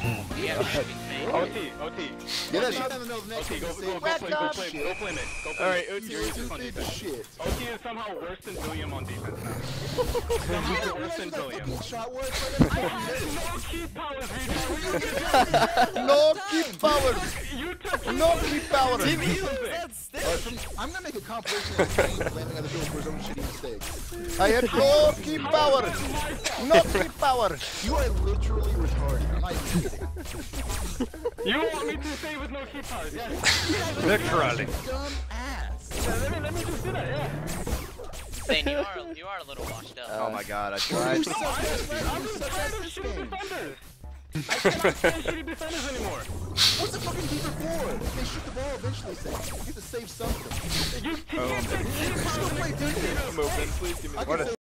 Yeah, OT. Yeah, that shit. OT, go flame it. Alright, OT. Shit. OT is somehow worse than William on defense now. Somehow worse than William. Shot work. No keep powers, No keep power. You took No keep power. I'm gonna make a compilation of Kane landing on the field for his own shitty mistakes. I had no keep power. No keep power. You are literally retarded. I'm not even kidding. You want me to say with no keep powers, yes. Literally. Dumb ass. Let me just do that, yeah. Zane, you are a little washed up. Oh my god, I tried. I'm just tired of shooting defenders. I cannot stand shooting defenders anymore. What's the fucking keeper for? They shoot the ball eventually, Sam. You have to save something. You can't say keep powers. I'm open, please give me the